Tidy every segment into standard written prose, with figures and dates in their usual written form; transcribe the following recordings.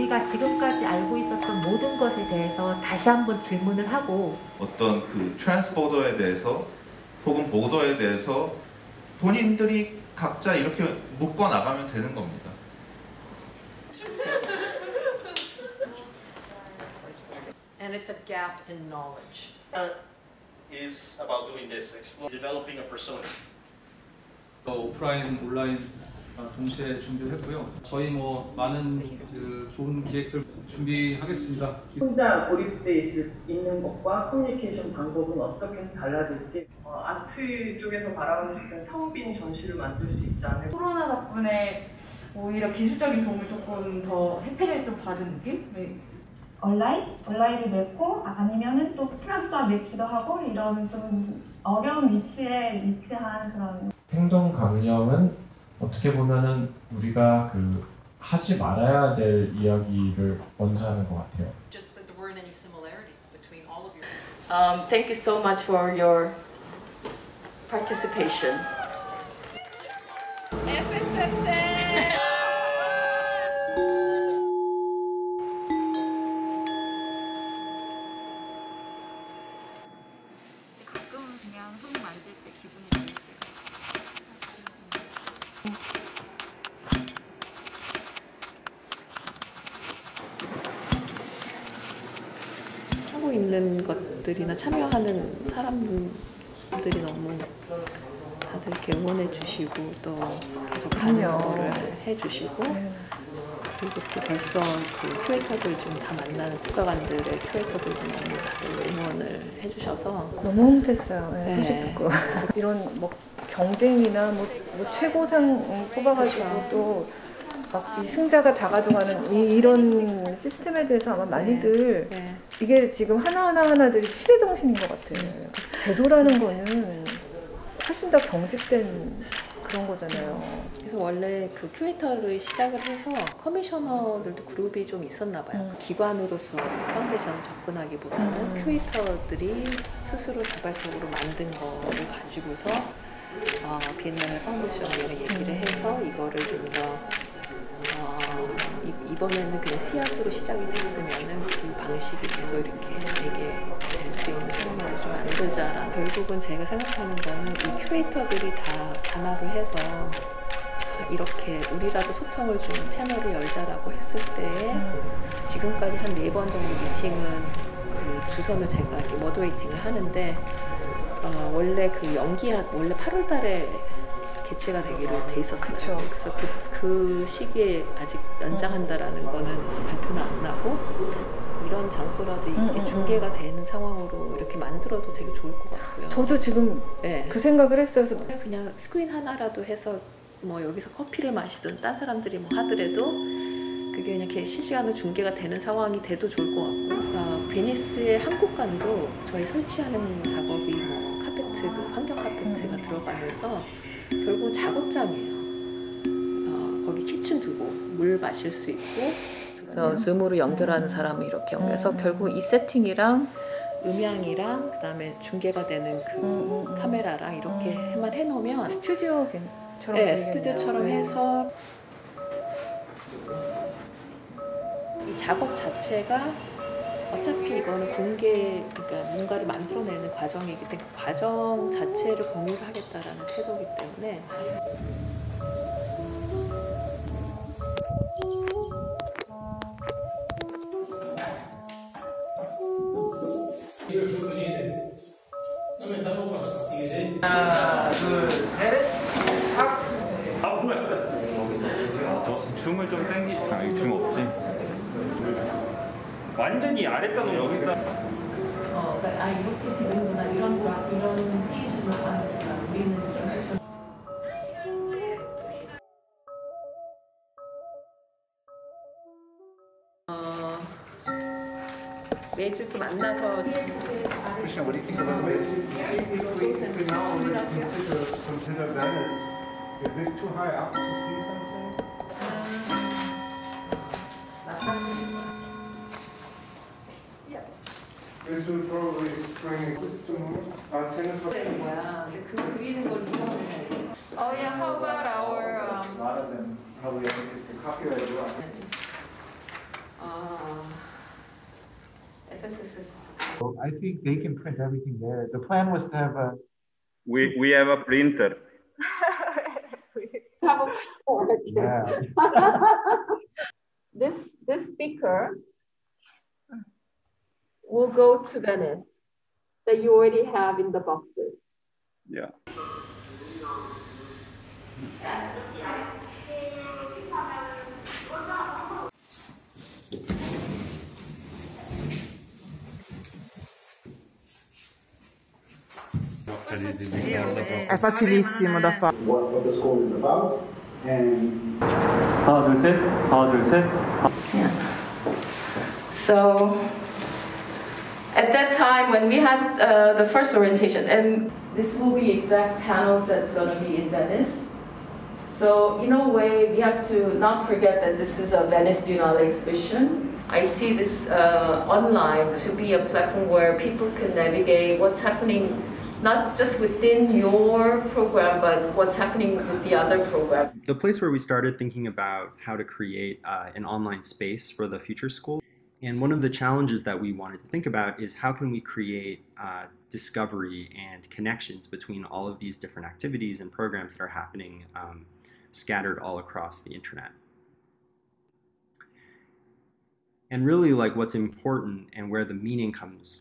우리가 지금까지 알고 있었던 모든 것에 대해서 다시 한번 질문을 하고 어떤 그 트랜스보더에 대해서 혹은 보더에 대해서 본인들이 각자 이렇게 묶어 나가면 되는 겁니다. And it's a gap in knowledge. Is about doing this, developing a persona. 오프라인, 온라인 동시에 준비했고요. 저희 많은 좋은 기획들 준비하겠습니다. 혼자 고립돼 있는 것과 커뮤니케이션 방법은 어떻게 달라질지 아트 쪽에서 바라봤을 때 텅 빈 전시를 만들 수 있지 않을까. 코로나 덕분에 오히려 기술적인 도움을 조금 더 혜택을 좀 받은 느낌? 네. 온라인을 맺고 아니면은 또 플러스와 맺기도 하고 이런 좀 어려운 위치에 위치한 그런 행동 강령은 어떻게 보면은 우리가 하지 말아야 될 이야기를 먼저 하는 것 같아요. Just that there weren't any similarities between all of your. Thank you so much for your participation. FSSN. 그냥 손 만질 때 기분이 좋을 때. 하고 있는 것들이나 참여하는 사람들이 너무 다들 이렇게 응원해 주시고 또 계속 가는 거를 해주시고 그리고 또 벌써 큐레이터들 지금 다 만나는 국가관들의 큐레이터들도 너무 다들 응원을 해주셔서 너무 흐뭇했어요. 네, 소식 듣고 이런 경쟁이나 최고상 뽑아가지고 또 막 이 승자가 다 가져가는 이런 시스템에 대해서 아마 많이들 이게 지금 하나들이 시대 정신인 것 같아요. 제도라는 거는 훨씬 더 경직된 그런 거잖아요. 그래서 원래 큐레이터를 시작을 해서 커미셔너들도 그룹이 좀 있었나 봐요. 기관으로서 파운데이션을 접근하기보다는 큐레이터들이 스스로 자발적으로 만든 거를 가지고서 비엔날레 파운데이션이랑 얘기를 해서 이거를 좀 더 이번에는 그냥 씨앗으로 시작이 됐으면은 그 방식이 계속 이렇게 되게 될 수 있는 상황을 좀 만들자라는. 결국은 제가 생각하는 거는 이 큐레이터들이 다 단합을 해서 이렇게 우리라도 소통을 좀 채널을 열자라고 했을 때 지금까지 한 4번 정도 미팅은 주선을 제가 이렇게 머더웨이팅을 하는데 원래 원래 8월 달에 개최가 되기로 돼 있었어요. 그쵸. 그래서 그 시기에 아직 연장한다라는 거는 발표는 안 나고 이런 장소라도 이게 중계가 되는 상황으로 이렇게 만들어도 되게 좋을 것 같고요. 저도 지금 그 생각을 했어요. 그냥 스크린 하나라도 해서 여기서 커피를 마시든 딴 사람들이 하더라도 그게 그냥 실시간으로 중계가 되는 상황이 돼도 좋을 것 같고 베니스의 한국관도 저희 설치하는 작업이 카페트, 환경 카페트가 들어가면서 결국 작업장이에요. 거기 키친 두고 물 마실 수 있고 그래서 줌으로 연결하는 사람을 이렇게 연결해서 결국 이 세팅이랑 음향이랑 그다음에 중계가 되는 카메라랑 이렇게만 해놓으면 스튜디오처럼 해서 이 작업 자체가 어차피 이거는 그러니까 뭔가를 만들어내는 과정이기 때문에 그 과정 자체를 공유를 하겠다라는 태도이기 때문에 하나, 둘, 셋, 줌을 좀 당기. 줌 없지? 완전히 아래다 놓으면 여기다. 그러니까 이렇게 되는구나 이런 페이지로 나가니까 우리는 매주 이렇게 만나서. Krishna, what do you think about this? If we now consider Venice, is this too high up to see something? This will probably spring this tomorrow. 10 o'clock. Oh yeah, how about our A lot of them probably, I think it's the copyright law. FSS. I think they can print everything there. The plan was to have a. We have a printer. Yeah. This speaker will go to Venice that you already have in the boxes. Yeah. È facilissimo da fare. What the school is about and. 하나 둘 셋. 하나 둘 셋. Yeah. So at that time when we had the first orientation, and this will be exact panels that's going to be in Venice. So in a way, we have to not forget that this is a Venice Biennale exhibition. I see this online to be a platform where people can navigate what's happening, not just within your program, but what's happening with the other programs. The place where we started thinking about how to create an online space for the future school. And one of the challenges that we wanted to think about is how can we create discovery and connections between all of these different activities and programs that are happening scattered all across the internet. And really, like, what's important and where the meaning comes.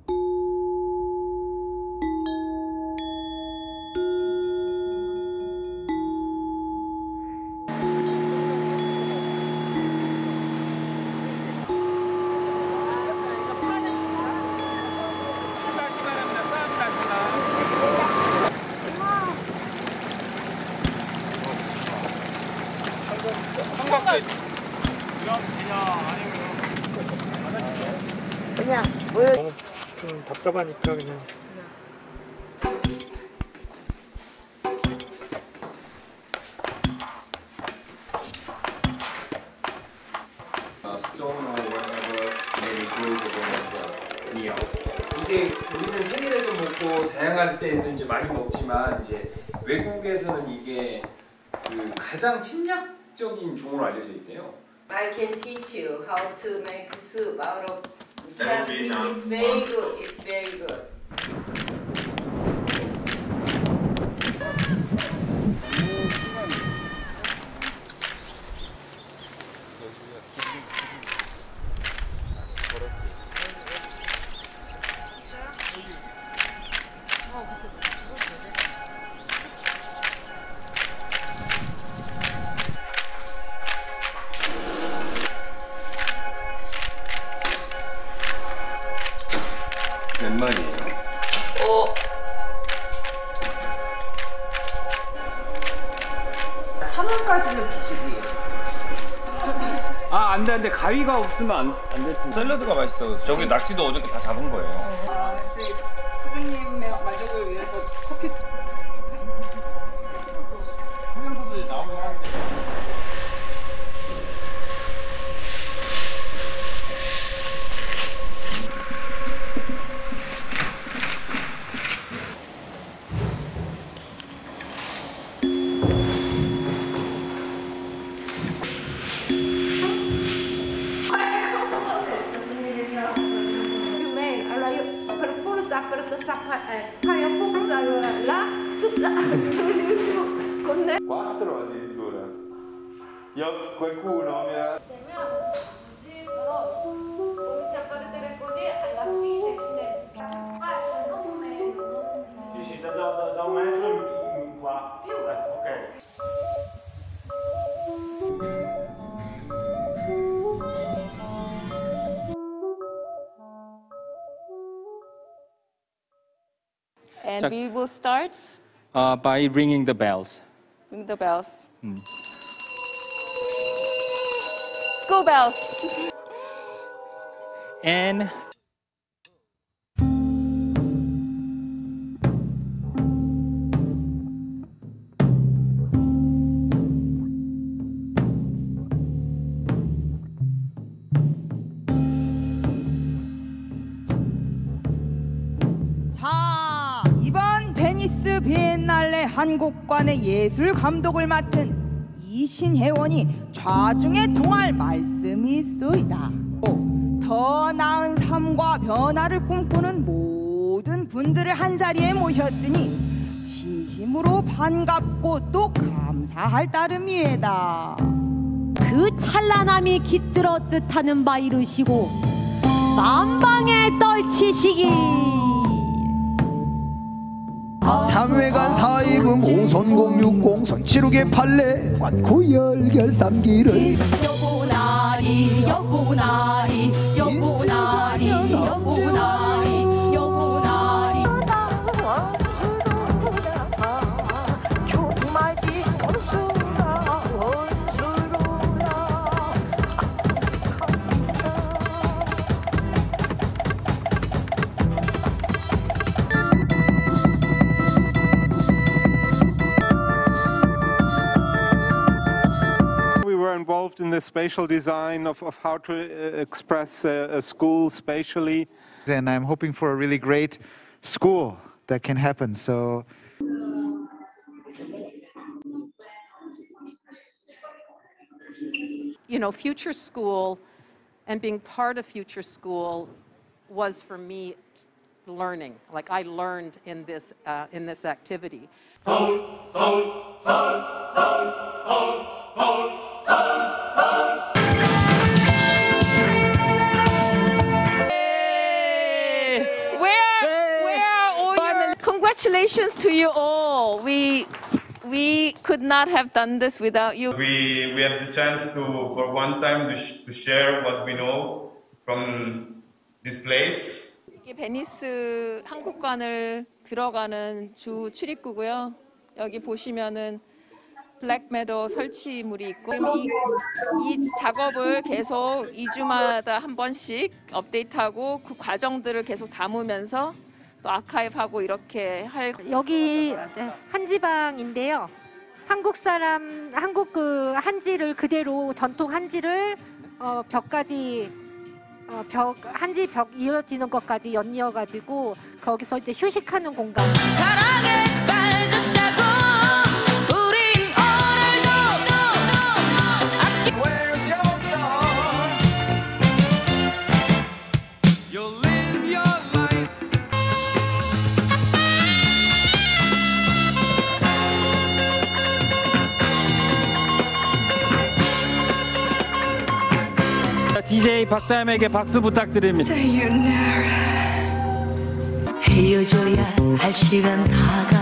그냥 너무 좀 답답하니까 그냥. stone or whatever they grows again as a meal. 이게 우리는 생일에도 먹고 다양한 때도 이제 많이 먹지만 이제 외국에서는 이게 그 가장 침략적인 종으로 알려져 있대요. I can teach you how to make soup out of That would be It's very good. It's very good. 몇 마리예요? 3월까지는 부식이에요. 아, 안 돼, 안 돼. 가위가 없으면 안 돼. 샐러드가 맛있어. 저기 낙지도 어저께 다 잡은 거예요. 소주님의 만족을 위해서 커피. 설명서도 나오긴 하는데. Quattro addirittura. Qualcuno mi ha... Dici da un metro in qua. Ok. And we will start By ringing the bells. ring the bells. School bells. And 자, 이번 베니스 비엔날레 한국관의 예술 감독을 맡은 이신혜원이 좌중에 통할 말씀이소이다. 더 나은 삶과 변화를 꿈꾸는 모든 분들을 한자리에 모셨으니 진심으로 반갑고 또 감사할 따름이에다. 그 찬란함이 깃들어 뜻하는 바 이루시고 만방에 떨치시기. 삼회관 사입음 오손공 육공선 칠흑의 판례 관구열결 삼기를 여보나리 여보나리 여보나리 여보나리 여보나리 Involved in the spatial design of how to express a school spatially. And I'm hoping for a really great school that can happen. So. You know, Future School and being part of Future School was for me learning. Like I learned in this activity. Congratulations to you all. We could not have done this without you. We have the chance to, for one time, to share what we know from this place. 이게 베니스 한국관을 들어가는 주 출입구고요. 여기 보시면은 블랙매도 설치물이 있고 이 작업을 계속 2주마다 한 번씩 업데이트하고 그 과정들을 계속 담으면서 또 아카이브하고 이렇게 할. 여기 한지방인데요. 한국 그 한지를 그대로 전통 한지를 벽까지 한지 벽 이어지는 것까지 연이어 가지고 거기서 이제 휴식하는 공간. 사랑에 빠졌다고 우린 오늘도 Where's your star? You'll live your life. DJ 박다임에게 박수 부탁드립니다. 헤어져야 할 시간 다가